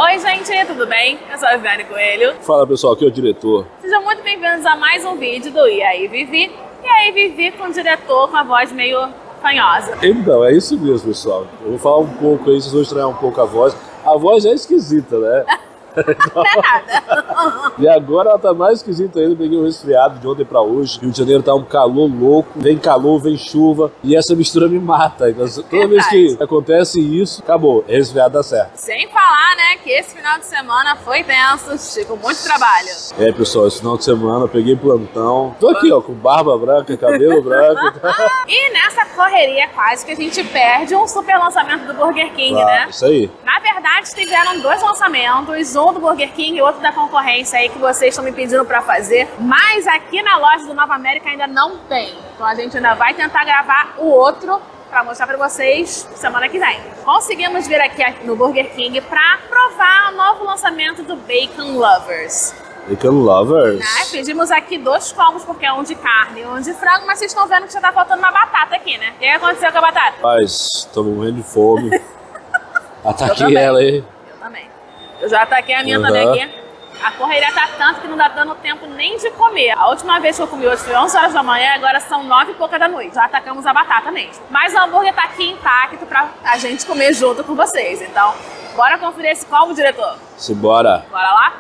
Oi gente, tudo bem? Eu sou a Viviane Coelho. Fala pessoal, aqui é o diretor. Sejam muito bem-vindos a mais um vídeo do E aí Vivi. E aí Vivi com o diretor com a voz meio fanhosa. Então, é isso mesmo pessoal. Eu vou falar um pouco aí, vocês vão estranhar um pouco a voz. A voz é esquisita, né? Não é nada. E agora ela tá mais esquisita ainda, peguei um resfriado de ontem pra hoje. Rio de Janeiro tá um calor louco, vem calor, vem chuva, e essa mistura me mata. Então, toda vez que acontece isso, acabou, resfriado dá certo. Sem falar, né, que esse final de semana foi tenso, com muito trabalho. É pessoal, esse final de semana eu peguei plantão. Tô aqui ó, com barba branca, cabelo branco. E nessa correria quase que a gente perde um super lançamento do Burger King, né? Isso aí. Na verdade, tiveram dois lançamentos, um do Burger King e outro da concorrência aí que vocês estão me pedindo pra fazer, mas aqui na loja do Nova América ainda não tem. Então a gente ainda vai tentar gravar o outro pra mostrar pra vocês semana que vem. Conseguimos vir aqui no Burger King pra provar o novo lançamento do Bacon Lovers. Bacon Lovers? Né? Pedimos aqui 2 combos, porque é um de carne e um de frango, mas vocês estão vendo que já tá faltando uma batata aqui, né? O que aconteceu com a batata? Rapaz, tô morrendo de fome. Ataquei também. ela aí. Eu também. Eu já ataquei a minha também aqui. A correria tá tanto que não dá dando tempo nem de comer. A última vez que eu comi hoje foi 11 horas da manhã, agora são 9 e pouca da noite. Já atacamos a batata mesmo. Mas o hambúrguer tá aqui intacto pra a gente comer junto com vocês. Então, bora conferir esse combo, diretor? Simbora. Bora lá?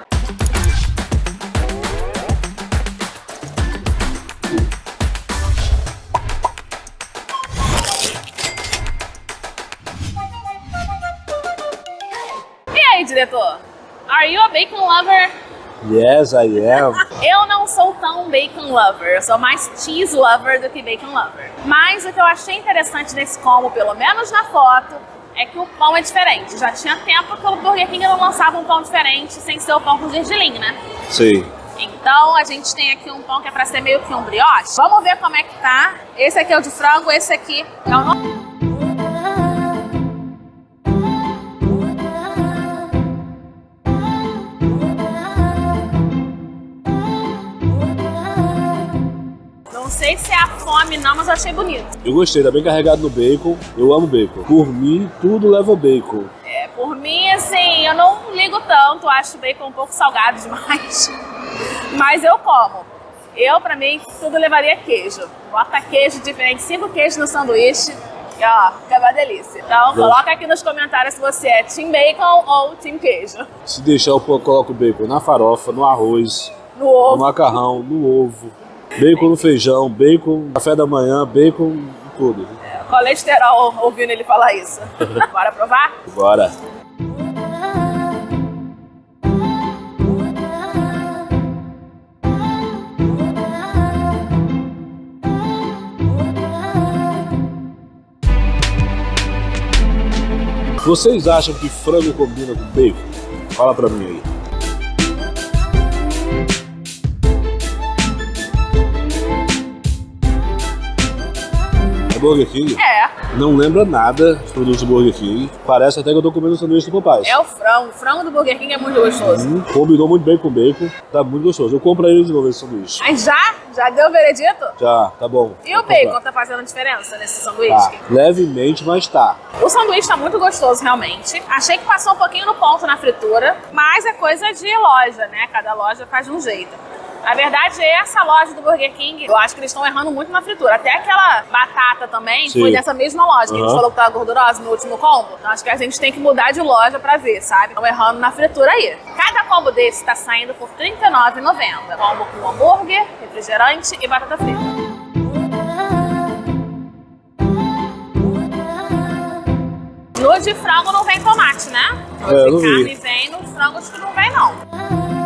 E aí, diretor? Are you a bacon lover? Yes, I am. Eu não sou tão bacon lover, eu sou mais cheese lover do que bacon lover. Mas o que eu achei interessante nesse combo, pelo menos na foto, é que o pão é diferente. Já tinha tempo que o Burger King não lançava um pão diferente sem ser o pão com gergelim, né? Sim. Então a gente tem aqui um pão que é pra ser meio que um brioche. Vamos ver como é que tá. Esse aqui é o de frango, esse aqui é o novo. Não sei se é a fome não, mas eu achei bonito. Eu gostei, tá bem carregado no bacon. Eu amo bacon. Por mim, tudo leva bacon. É, por mim, assim, eu não ligo tanto, acho o bacon um pouco salgado demais. Mas eu como. Pra mim, tudo levaria queijo. Bota queijo diferente, 5 queijos no sanduíche. E ó, fica uma delícia. Então, coloca aqui nos comentários se você é team bacon ou team queijo. Se deixar, eu coloco bacon na farofa, no arroz, No ovo. no macarrão, no ovo. Bacon no feijão, bacon no café da manhã, bacon em tudo. Colesterol ouvindo ele falar isso. Bora provar? Bora. Vocês acham que frango combina com bacon? Fala pra mim aí. Burger King? É. Não lembra nada dos produtos do Burger King. Parece até que eu tô comendo um sanduíche do Popeyes. É o frango. O frango do Burger King é muito gostoso. Combinou muito bem com bacon. Tá muito gostoso. Eu compraria de novo esse sanduíche. Mas já deu o veredito? Já, tá bom. E o bacon tá fazendo diferença nesse sanduíche? Tá, levemente, mas tá. O sanduíche tá muito gostoso, realmente. Achei que passou um pouquinho no ponto na fritura, mas é coisa de loja, né? Cada loja faz de um jeito. Na verdade, essa loja do Burger King, eu acho que eles estão errando muito na fritura. Até aquela batata também foi dessa mesma loja, que a gente falou que tava gordurosa no último combo. Então acho que a gente tem que mudar de loja pra ver, sabe? Estão errando na fritura aí. Cada combo desse tá saindo por R$ 39,90. Combo com hambúrguer, refrigerante e batata frita. No de frango não vem tomate, né? No de carne vem, no de frango acho que não vem não.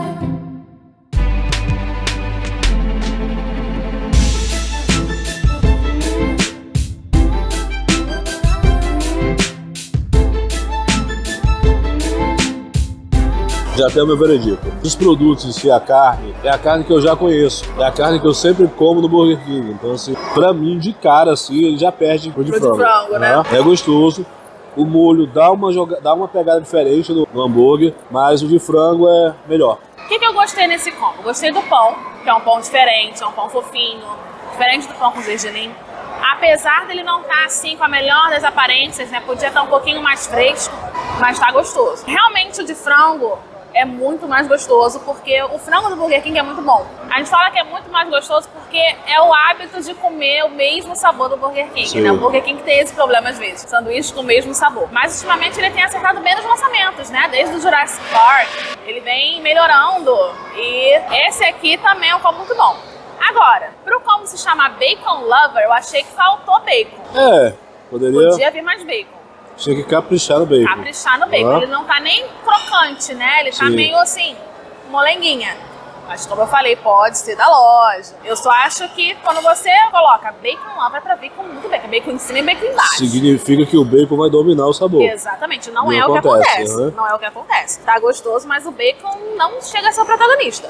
Já tem o meu veredito. Os produtos em si, a carne, é a carne que eu já conheço. É a carne que eu sempre como no Burger King. Então, assim, pra mim, de cara, assim, ele já perde pro de frango. Né? É gostoso. O molho dá uma pegada diferente no hambúrguer, mas o de frango é melhor. O que eu gostei nesse combo? Gostei do pão, que é um pão diferente, é um pão fofinho, diferente do pão com gergelim. Apesar dele não estar assim com a melhor das aparências, né? Podia estar um pouquinho mais fresco. mas tá gostoso. Realmente o de frango é muito mais gostoso, porque o frango do Burger King é muito bom. A gente fala que é muito mais gostoso porque é o hábito de comer o mesmo sabor do Burger King, né? O Burger King tem esse problema às vezes, sanduíches com o mesmo sabor. Mas ultimamente ele tem acertado bem nos lançamentos, né? Desde o Jurassic Park, ele vem melhorando. E esse aqui também é um combo muito bom. Agora, pro combo se chamar Bacon Lover, eu achei que faltou bacon. Podia vir mais bacon. Tinha que caprichar no bacon. Caprichar no bacon. Ele não tá nem crocante, né? Ele tá meio assim, molenguinha. Mas como eu falei, pode ser da loja. Eu só acho que quando você coloca bacon lá, vai pra vir com muito bacon. Bacon em cima e bacon embaixo. Significa que o bacon vai dominar o sabor. Exatamente. Não é o que acontece. Né? Não é o que acontece. Tá gostoso, mas o bacon não chega a ser o protagonista.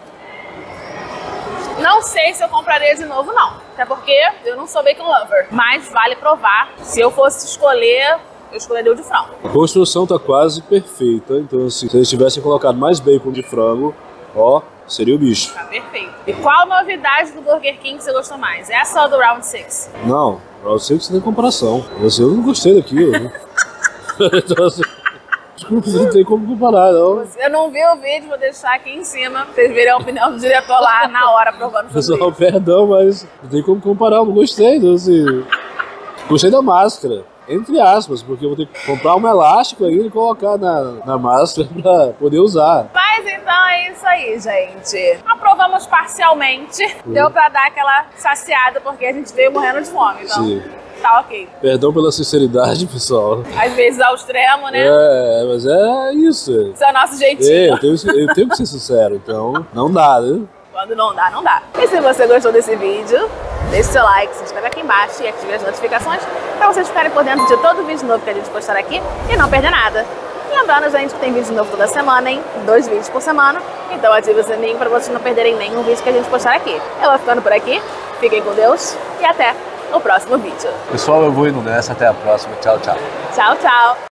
Não sei se eu compraria de novo, não. Até porque eu não sou bacon lover. Mas vale provar. Se eu fosse escolher, eu escolheria o de frango. A construção tá quase perfeita. Então, assim, se eles tivessem colocado mais bacon de frango, ó, seria o bicho. Tá perfeito. E qual novidade do Burger King você gostou mais? Essa ou do Round 6? Não, Round 6 não tem comparação. Eu não gostei daquilo. Então, assim, não tem como comparar, não. Eu não vi o vídeo, vou deixar aqui em cima. Vocês verem a opinião do diretor lá na hora provando o pessoal, perdão, mas não tem como comparar. Eu não gostei, então, assim. Gostei da máscara. Entre aspas, porque eu vou ter que comprar um elástico ainda e colocar na máscara pra poder usar. Mas então é isso aí, gente. Aprovamos parcialmente. Deu pra dar aquela saciada, porque a gente veio morrendo de fome, então tá ok. Perdão pela sinceridade, pessoal. Às vezes ao extremo, né? Mas é isso. Isso é o nosso jeitinho. Eu tenho que ser sincero, então não dá, né? Quando não dá, não dá. E se você gostou desse vídeo, deixe seu like, se inscreve aqui embaixo e ative as notificações para vocês ficarem por dentro de todo vídeo novo que a gente postar aqui e não perder nada. Lembrando, gente, que tem vídeo novo toda semana, hein? 2 vídeos por semana. Então ative o sininho para vocês não perderem nenhum vídeo que a gente postar aqui. Eu vou ficando por aqui. Fiquem com Deus e até o próximo vídeo. Pessoal, eu vou indo nessa. Até a próxima. Tchau, tchau. Tchau, tchau.